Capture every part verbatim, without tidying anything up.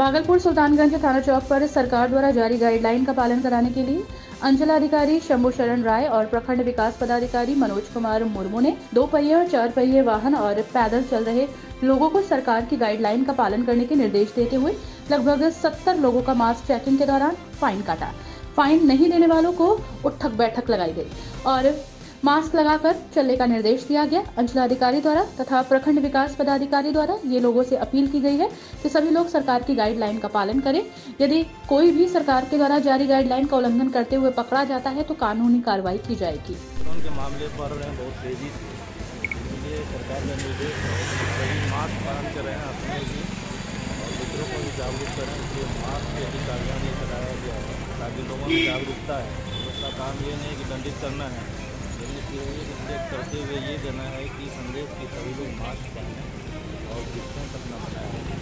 भागलपुर सुल्तानगंज थाना चौक पर सरकार द्वारा जारी गाइडलाइन का पालन कराने के लिए अंचलाधिकारी शंभू शरण राय और प्रखंड विकास पदाधिकारी मनोज कुमार मुर्मू ने दो पहिए और चार पहिए वाहन और पैदल चल रहे लोगों को सरकार की गाइडलाइन का पालन करने के निर्देश देते हुए लगभग सत्तर लोगों का मास्क चेकिंग के दौरान फाइन काटा। फाइन नहीं देने वालों को उठक बैठक लगाई गई और मास्क लगाकर चलने का निर्देश दिया गया। अंचलाधिकारी द्वारा तथा प्रखंड विकास पदाधिकारी द्वारा ये लोगों से अपील की गई है कि सभी लोग सरकार की गाइडलाइन का पालन करें। यदि कोई भी सरकार के द्वारा जारी गाइडलाइन का उल्लंघन करते हुए पकड़ा जाता है तो कानूनी कार्रवाई की जाएगी। उनके मामले बढ़ रहे हैं बहुत तेजी से, इसलिए सरकार का निर्देश है कि सभी मास्क पालन करें, अपने भी और दूसरों को भी जागरूक करें। इसलिए मास्क की कार्रवाई कराया गया है ताकि लोगों में जागरूकता है। उसका काम ये नहीं कि दंडित करना है, लेकिन करते हुए ये देना है कि संदेश की सभी लोग मास्क पहनें और डिस्टेंस अपना बनाएं।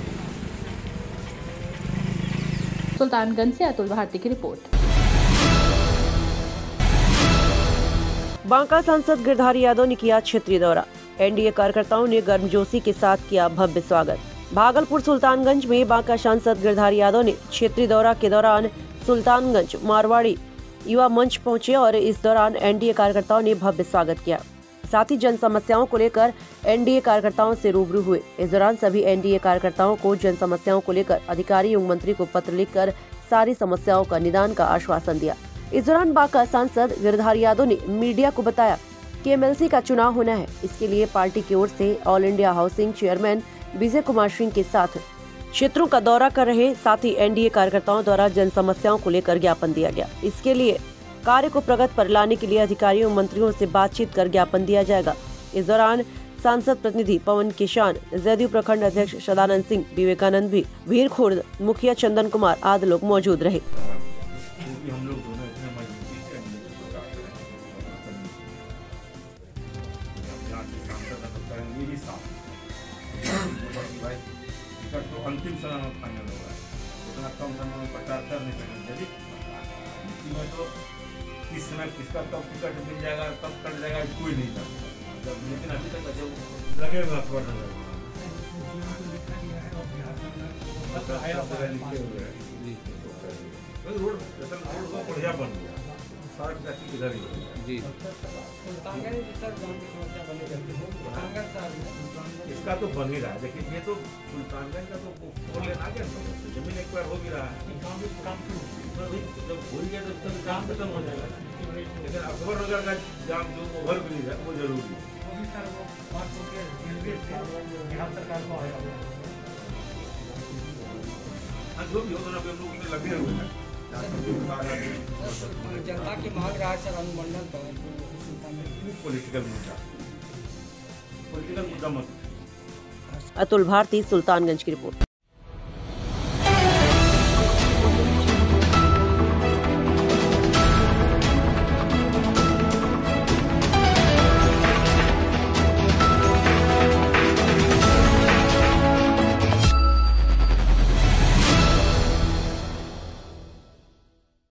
सुल्तानगंज से अतुल भारती की रिपोर्ट। बांका सांसद गिरधारी यादव ने किया क्षेत्रीय दौरा। एनडीए कार्यकर्ताओं ने गर्मजोशी के साथ किया भव्य स्वागत। भागलपुर सुल्तानगंज में बांका सांसद गिरधारी यादव ने क्षेत्रीय दौरा के दौरान सुल्तानगंज मारवाड़ी युवा मंच पहुंचे और इस दौरान एनडीए कार्यकर्ताओं ने भव्य स्वागत किया। साथ ही जन समस्याओं को लेकर एनडीए कार्यकर्ताओं से रूबरू हुए। इस दौरान सभी एनडीए कार्यकर्ताओं को जन समस्याओं को लेकर अधिकारी एवं मंत्री को पत्र लिखकर सारी समस्याओं का निदान का आश्वासन दिया। इस दौरान बांका सांसद गिरधारी यादव ने मीडिया को बताया कि एमएलसी का चुनाव होना है, इसके लिए पार्टी की ओर से all India housing chairman Vijay Kumar Singh के साथ क्षेत्रों का दौरा कर रहे। साथ ही एनडीए कार्यकर्ताओं द्वारा जन समस्याओं को लेकर ज्ञापन दिया गया। इसके लिए कार्य को प्रगति पर लाने के लिए अधिकारियों और मंत्रियों से बातचीत कर ज्ञापन दिया जाएगा। इस दौरान सांसद प्रतिनिधि पवन किसान, जदयू प्रखंड अध्यक्ष सदानंद सिंह, विवेकानंद भी, भीर खुर्द मुखिया चंदन कुमार आदि लोग मौजूद रहे। तो अंतिम समय में फाइनल होगा, उतना कम समय में प्रचार कर नहीं सकेंगे। इसमें तो किस समय किसका कब टिकट मिल जाएगा, कब कट जाएगा, कोई नहीं जानता। लेकिन अभी तक जब लगेगा अखबार रोड रोड बढ़िया बन गया, सड़क जाती इधर ही जी। इसका तो बन ही रहा है, लेकिन ये तो सुल्तानगंज का तो फोर लेन आ गया, जमीन एक बार हो भी रहा है। जब हो गया तो उसका काम खत्म हो जाएगा, लेकिन अकबर नगर का जाम जो ओवर ब्रिज है वो जरूरी है। हाँ, जो भी हो तो हम लोग लगे हुए हैं। जनता की मांग रहा है सर अनुमंडल पॉलिटिकल मुद्दा पॉलिटिकल मुद्दा मत। अतुल भारती, सुल्तानगंज की रिपोर्ट।